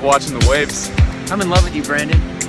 watching the waves. I'm in love with you, Brandon.